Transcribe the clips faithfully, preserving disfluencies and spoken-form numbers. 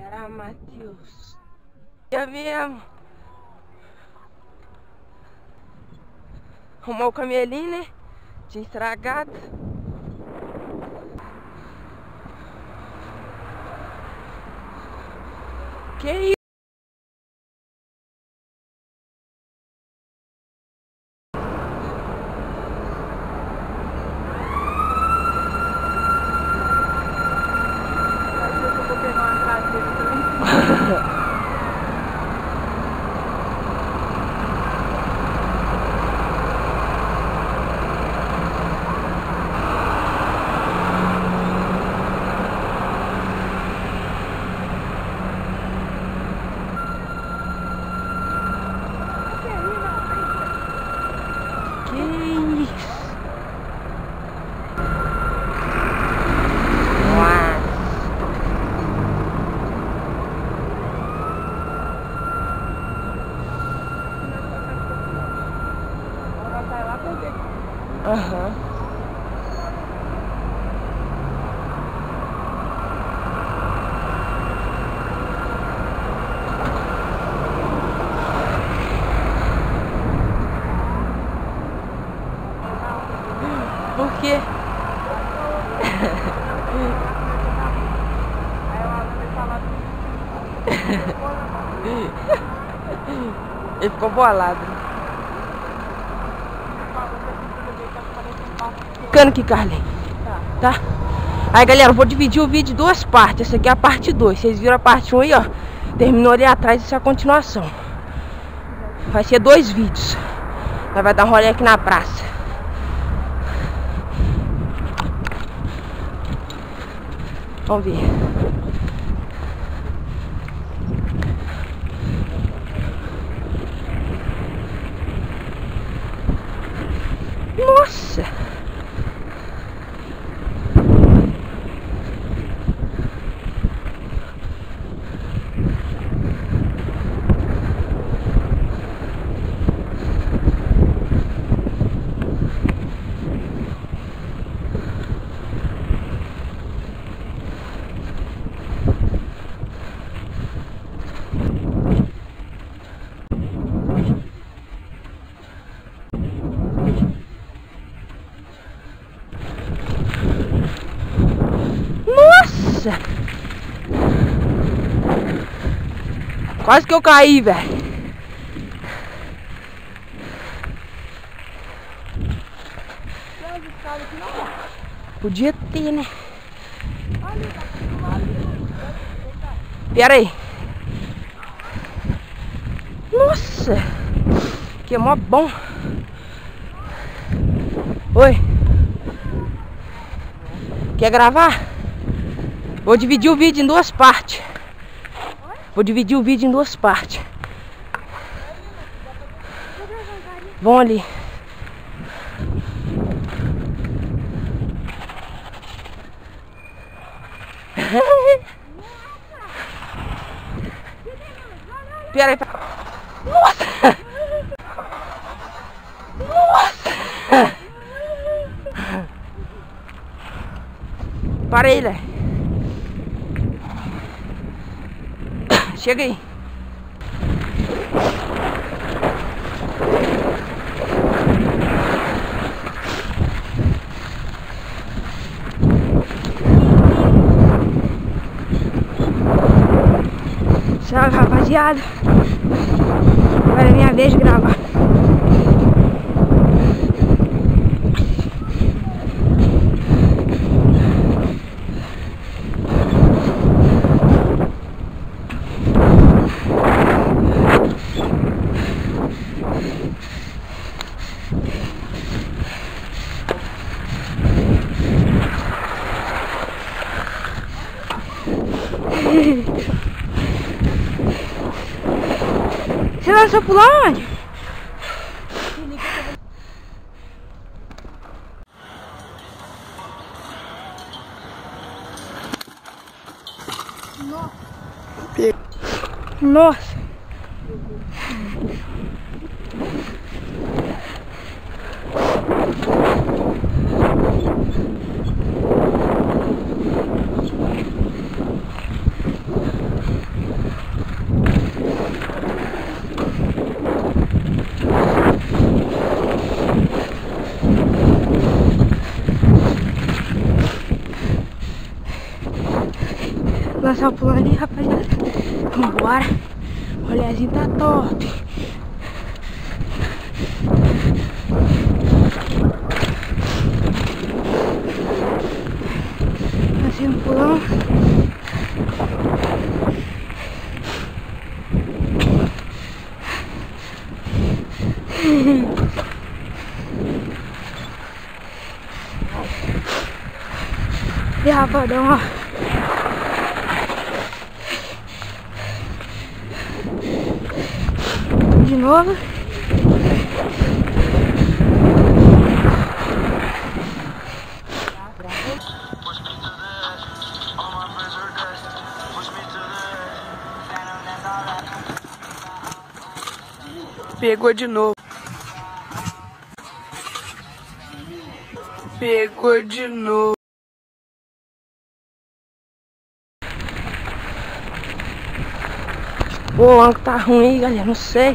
Era Matheus. É mesmo. Arrumou o camelinho, né? Tinha estragado. Que isso? Aham. Por quê? Ele ficou bolado. Ficando aqui, Carlinhos. Tá? Aí, galera, eu vou dividir o vídeo em duas partes. Essa aqui é a parte dois. Vocês viram a parte um aí, ó. Terminou ali atrás, essa é a continuação. Vai ser dois vídeos. Nós vai dar um rolê aqui na praça. Vamos ver. Nossa! Nossa! Quase que eu caí, velho. Podia ter, né? Pera aí. Nossa! Que é mó bom. Oi. Quer gravar? Vou dividir o vídeo em duas partes. Vou dividir o vídeo em duas partes. Vão ali. Pera aí. Nossa! Nossa! Para aí, né? Chega aí. Salve, rapaziada. Agora é minha vez de gravar. Você lançou por onde? Nossa! Nossa! passar por ali, rapaziada. Vambora. O rolezinho tá top. Assim no pulão. E rapadão, ó. De novo. Pegou de novo. Pegou de novo. O ângulo tá ruim, galera. Não sei.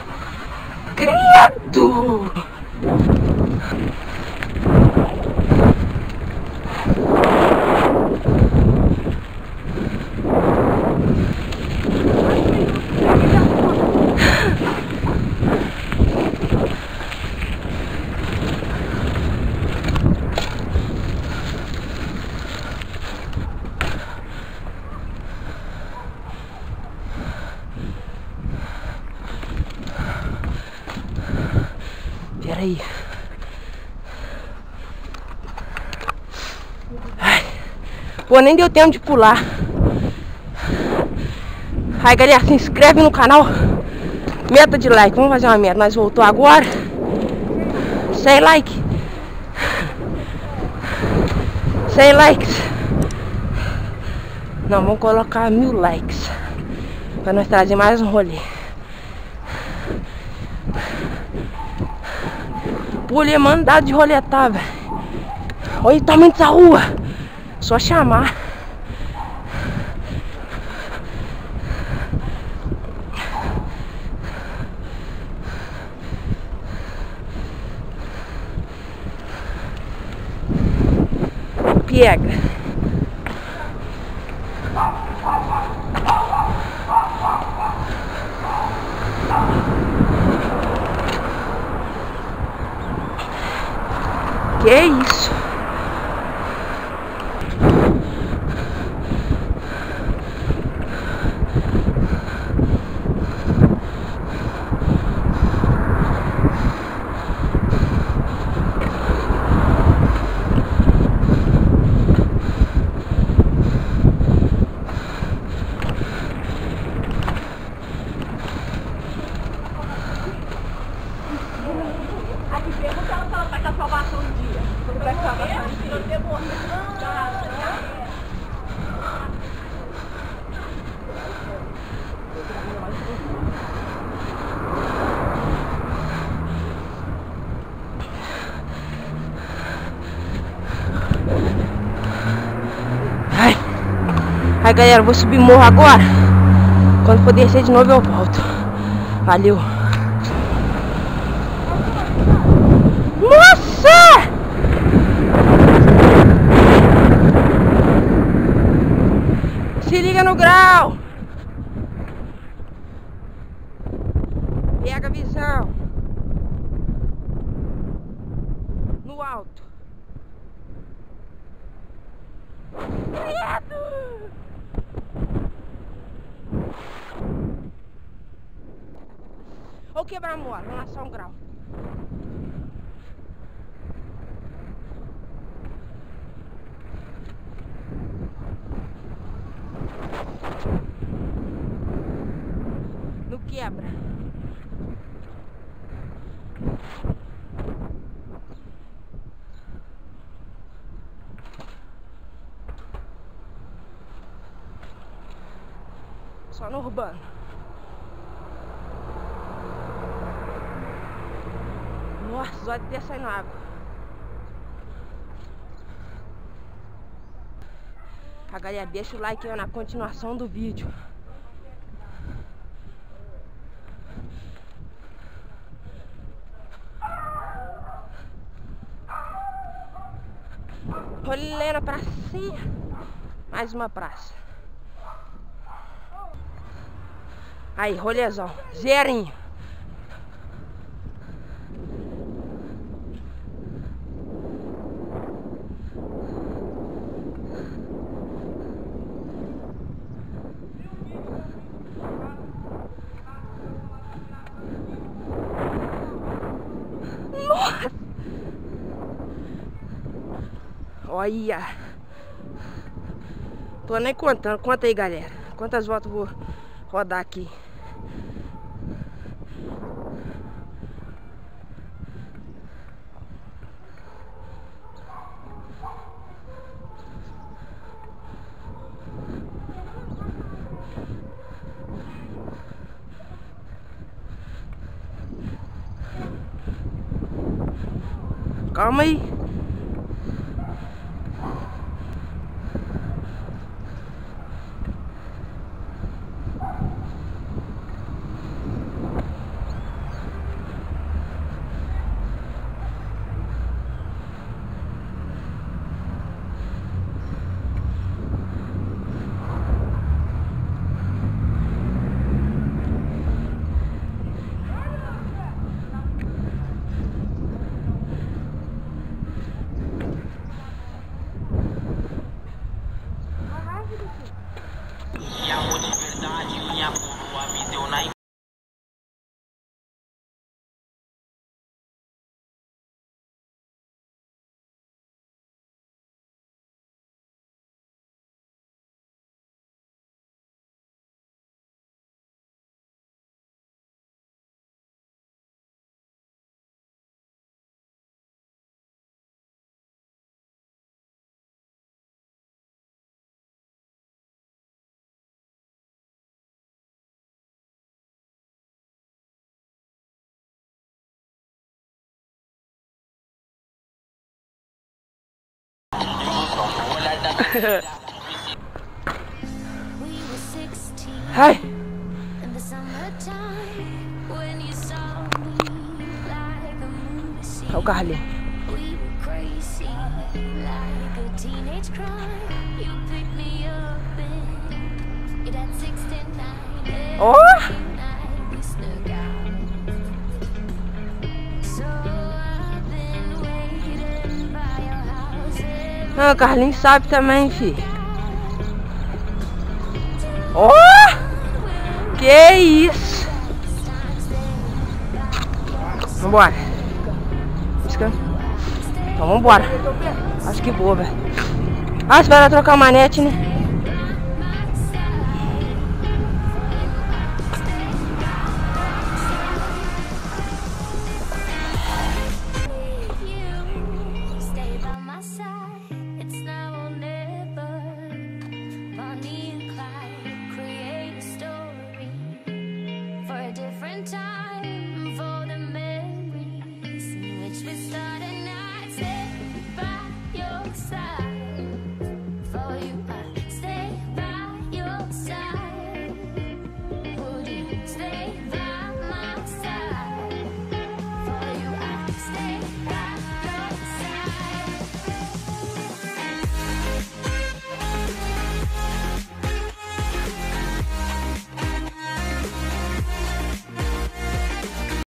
Credo! Peraí. Ai. Pô, nem deu tempo de pular. Aí, galera, se inscreve no canal. Meta de like. Vamos fazer uma meta. Nós voltou agora. cem likes. cem likes. Não, vamos colocar mil likes. Pra nós trazer mais um rolê. Pulei mandado de roletar, velho. Olha o tamanho dessa rua. Só chamar. Pega. Que isso? Ai. Aí, galera, eu vou subir morro agora. Quando for descer de novo eu volto. Valeu. Nossa! Se liga no grau. Pega a visão. No alto. Credo! Ou quebrar a mola, vamos lá só um grau. No quebra. Só no urbano. Nossa, os olhos dele saem na água. A galera, deixa o like aí na continuação do vídeo. Rolê na pracinha. Mais uma praça. Aí, rolezão. Zerinho. Nossa! Olha! Tô nem contando. Conta aí, galera. Quantas voltas eu vou rodar aqui? Calma aí. E amor de verdade, minha coroa me deu na Ai! Olha o Carlinhos. Oh! Ah, o Carlinhos sabe também, filho. Oh! Que isso? Vambora. Então vambora. Acho que boa, velho. Ah, espera trocar a manete, né? Time